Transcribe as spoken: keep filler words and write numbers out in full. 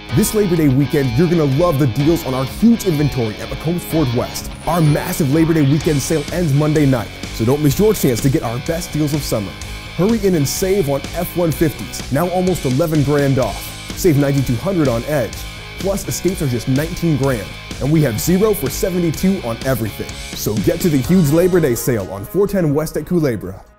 This Labor Day weekend, you're gonna love the deals on our huge inventory at McCombs Ford West. Our massive Labor Day weekend sale ends Monday night, so don't miss your chance to get our best deals of summer. Hurry in and save on F one fifties, now almost eleven grand off. Save ninety-two hundred on Edge. Plus, Escapes are just nineteen grand, and we have zero for seventy-two on everything. So get to the huge Labor Day sale on four ten West at Culebra.